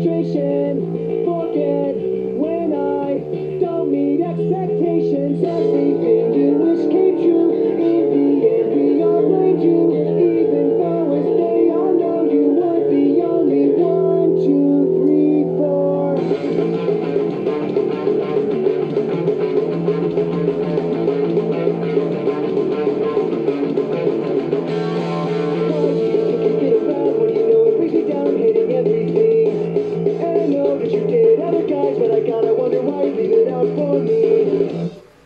frustration. Forget when I don't meet expectations. Everything you wish came true. In the end, we all blamed you. Even though as they all know you weren't the only one, two, three, four. But I gotta wonder why you leave it out for me.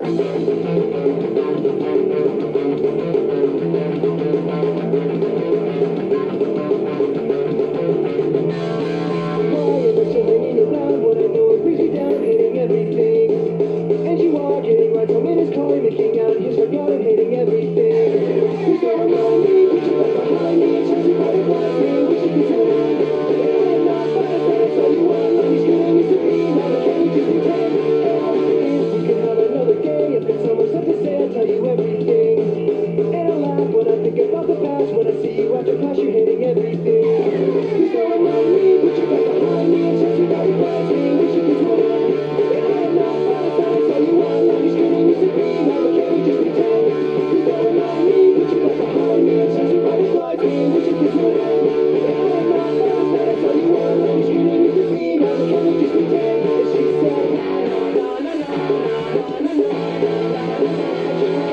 Why am I so hanging around when I know it brings you down, hating everything? And you are getting right home in his car, making out his front yard and hating everything. He's going lonely, but you're right behind me, and tells you how to blast me, wish you could tell me. I'm not fine, but I tell you what, love is good and used to be, now I can't just pretend. If we could have another day, I've got so much stuff to say, I'll tell you everything. And I laugh when I think about the past, when I see you after class, you're hating everything. He's going lonely, but you're right behind me, and tells you how to blast me, wish you could tell me. I'm not fine, but I tell you what, love is good and used to be, now I can't just pretend. He's going lonely, but you're right behind me, and tells you how to blast me, wish you could tell me. I'm not fine, but I tell you what, love is good and used to be, now I can't just pretend. And she said, na na na na na na na na.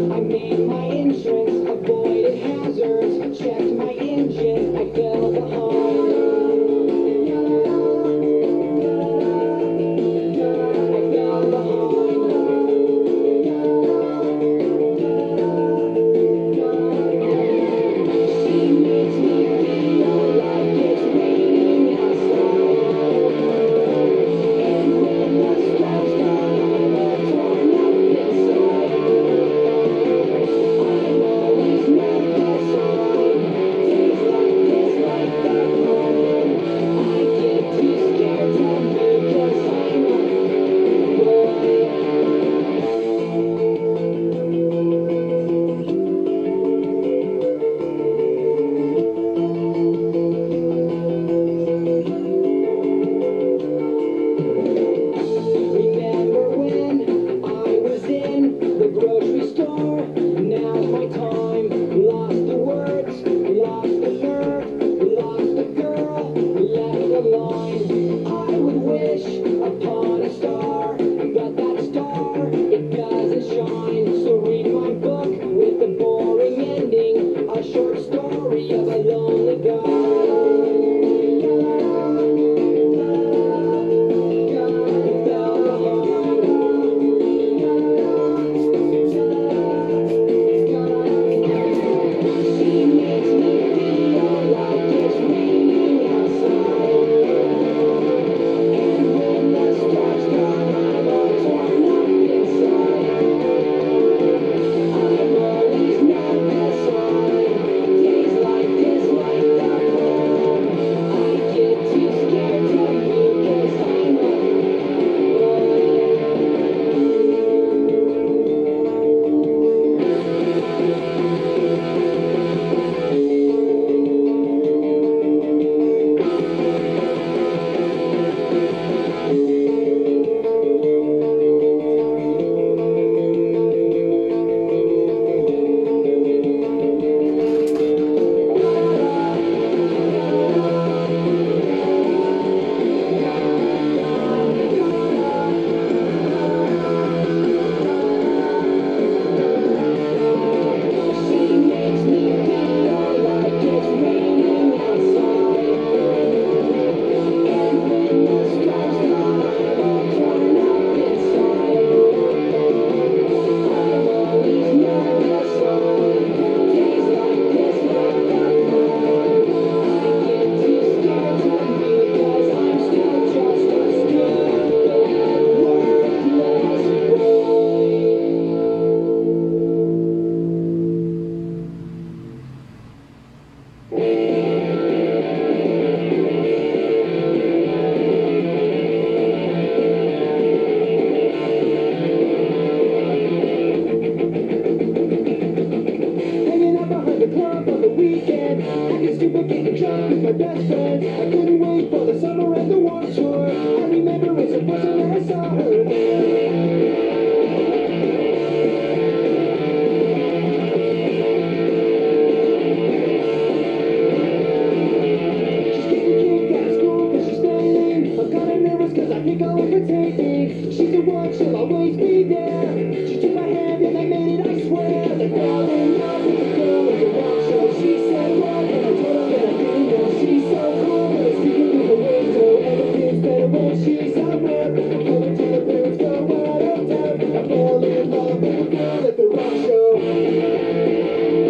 I made my entrance, avoided hazards, checked my engine, I fell behind. I fell behind. She makes me feel like it's raining outside. And when the storm's gone, I'm all torn up inside. I'm always nervous on days like this, like that one. I get too scared to move 'cause I'm remember when I was in the grocery store? Now's my time. Lost the words, lost the nerve, lost the girl, left the line. I would wish upon a star, but that star, it doesn't shine. So read my book with the boring ending, a short story of a lonely guy. She makes me feel like it's raining outside. And when the storm's gone, I'm all torn up inside. I'm always nervous on days like this, like that one. I get too scared to move 'cause I'm She makes me feel like it's raining outside. And when the storm's gone, I'm all torn up inside. I'm always nervous on days like this, like that one. I get too scared to move 'cause I'm still just a stupid, worthless boy. Hanging out behind the club on the weekend, acting stupid, getting drunk with my best friends. I couldn't wait for the summer and the Warped Tour. I remember as it was when I saw her there. She's getting kicked out of school 'cause she's failing. I'm kinda nervous 'cause I think I'll overtake me. She's the one, she'll always be there. She took my hand and I made it, I swear. I fell in love with the girl at the rock show. She said what, and I told her that I didn't know. She's so cool, but it's speaking through the window. Everything's better when she's around. I'm coming to the parents go out of town. I fell in love with the girl at the rock show.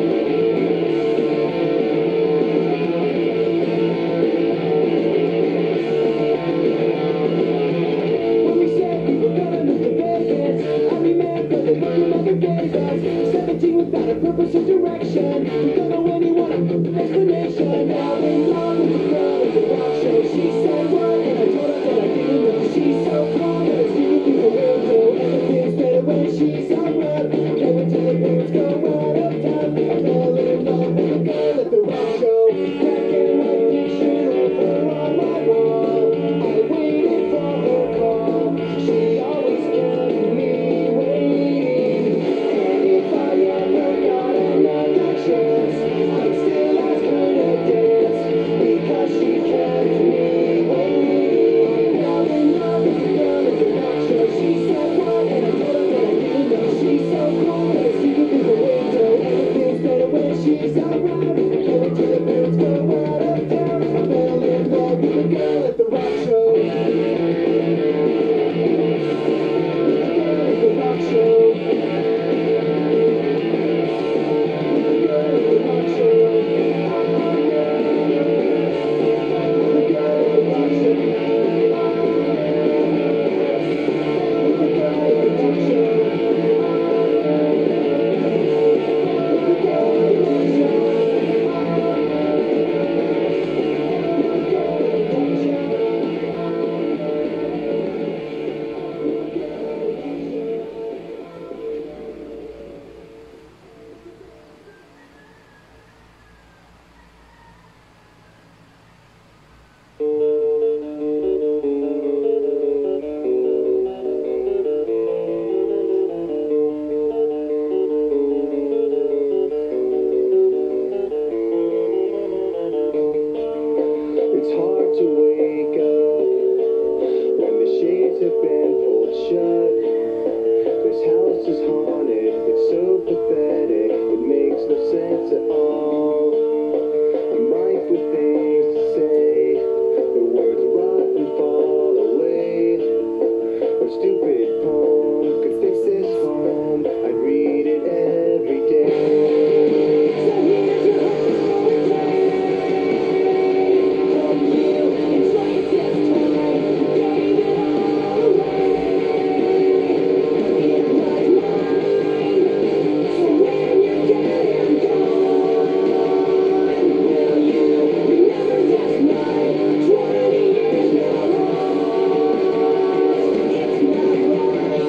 When we said we were gonna move to Vegas, I remember the look your mother gave us. 17 without a purpose or direction. We don't know anyone, explanation. Now in love with the girl at the rock show. She said what, and I told her that I didn't know. She's so calm, and it's speaking through the window. Everything's better when she's around. Can't wait till the parents go out of town. I fell in love with the girl at the rock show. Black and white picture of her on my wall. I waited for her call. She always kept me waiting. And if I ever got another chance, I'd still ask her to dance. Because she kept house is haunted. It's so pathetic. It makes no sense at all. I'm rife with things to say. The words rot and fall away. A stupid poem could fix this home. I'd read it every day. So here's your holiday. Hope you enjoy it this time. You gave it all away. It was mine. So when you're dead and gone, will you remember this night? 20 years now lost. It's not right.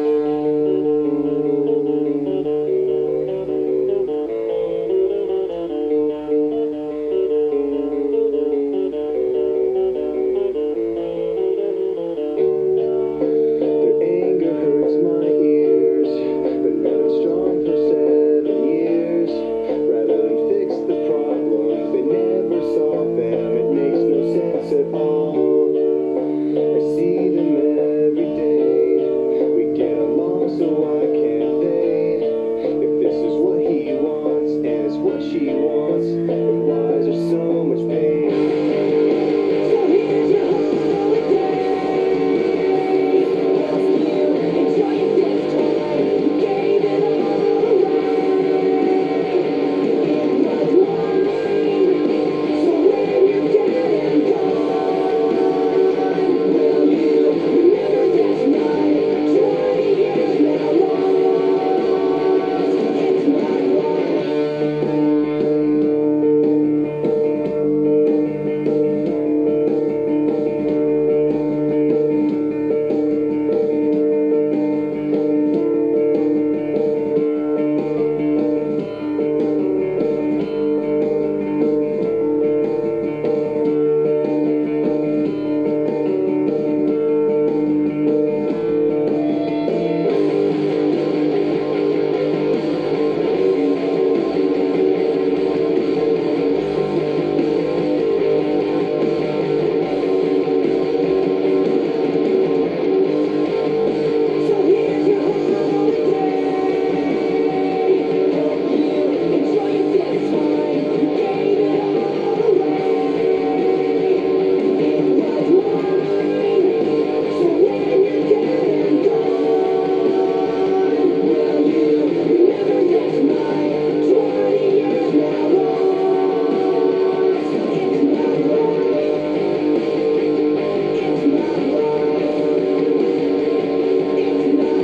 Their anger hurts my ears. Been running strong for 7 years. Rather than fix the problems, they never solve them. It makes no sense at all. I see them every day. We get along, so why can't they? If this is what he wants and it's what she wants, then why is there so much pain? So here's your holiday. Hope you enjoy it this time. You gave it all away. It was mine. So when you're dead and gone, will you remember this night? 20 years now lost. It's not right. So here's your holiday. Hope you enjoy it this time. You gave it all away. It was mine. So when you're dead and gone, will you remember this night? 20 years now lost. It's not right. It's not right. It's not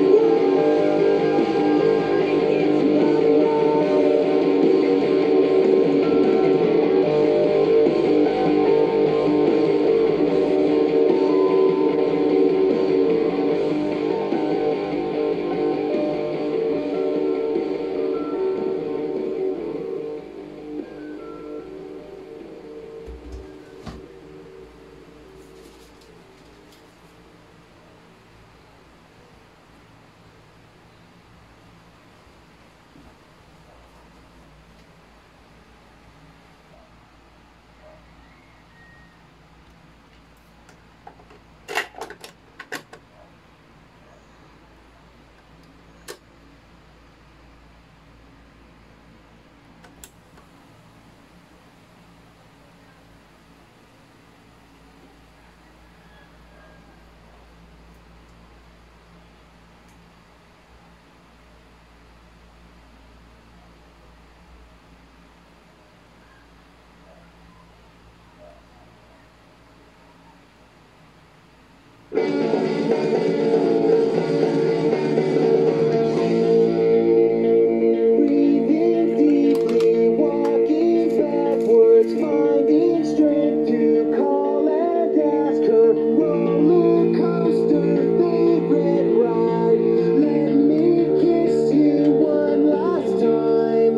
breathing deeply, walking backwards, finding strength to call and ask her. Roller coaster, favorite ride. Let me kiss you one last time.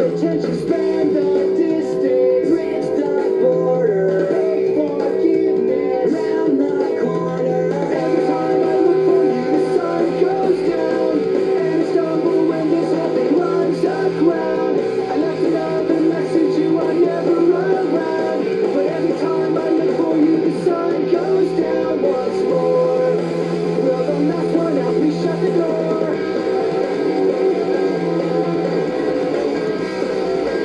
attention span, the distance, bridge the border, forgiveness round the corner. Every time I look for you, the sun goes down, and I stumble when this whole thing runs aground. I left another message, you are never around, but every time I look for you, the sun goes down once more. Will the last one out, please shut the door.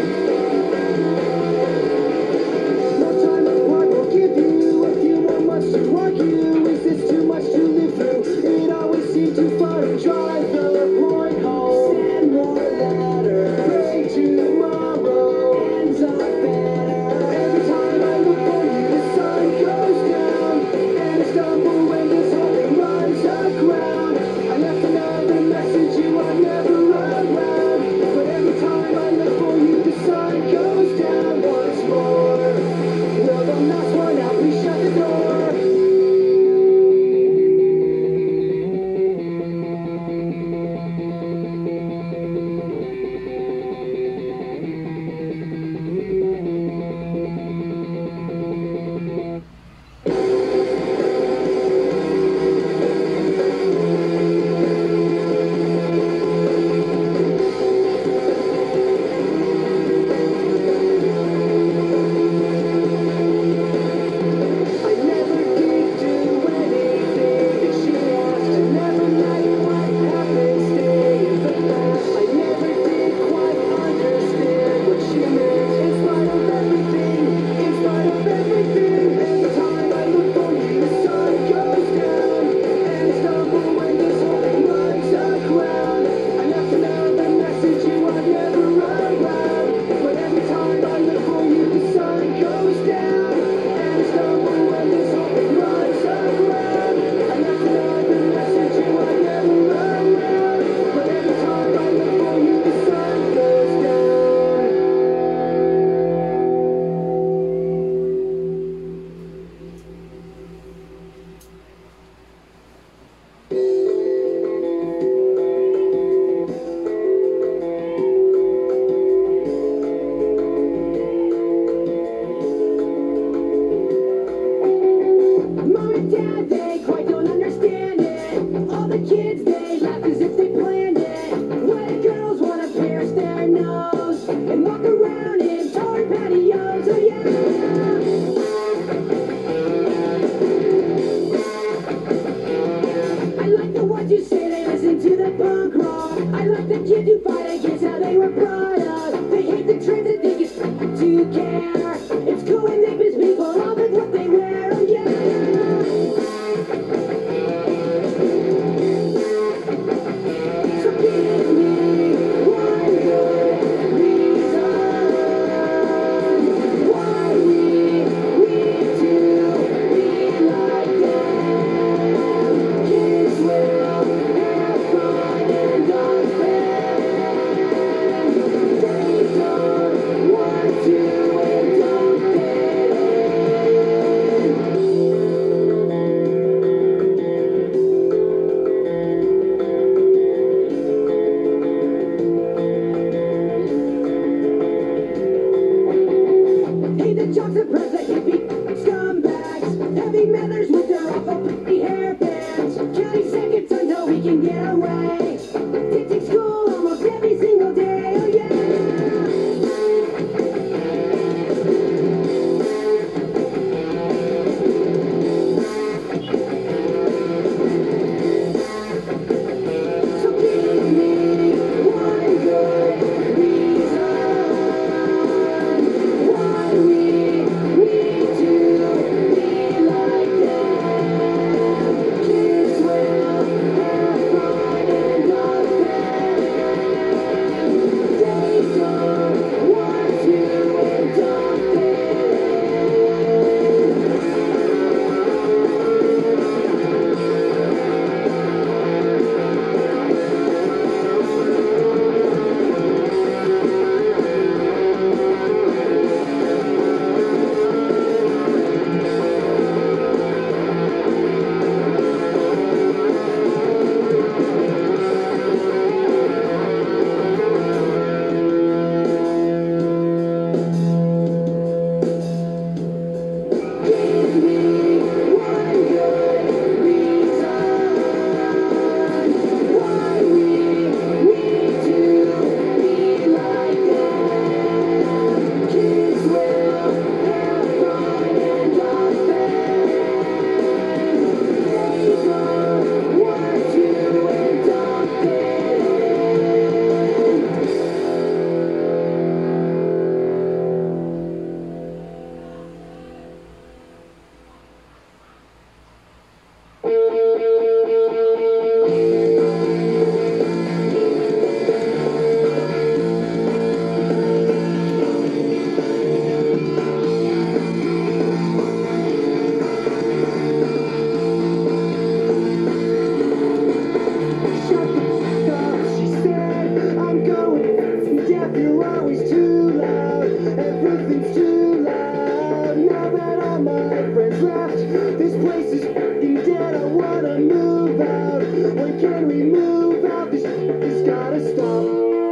it's too loud. Now that all my friends left, this place is fucking dead. I wanna move out. When can we move out? This has gotta stop.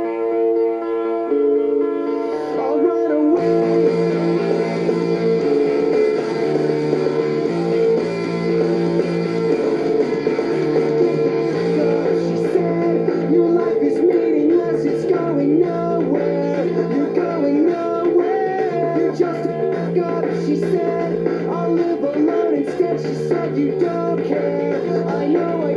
I'll run away. She said, your life is meaningless, it's going nowhere. You're going nowhere. You're just a fuck up. She said, I'll live alone instead. She said, you don't care. I know I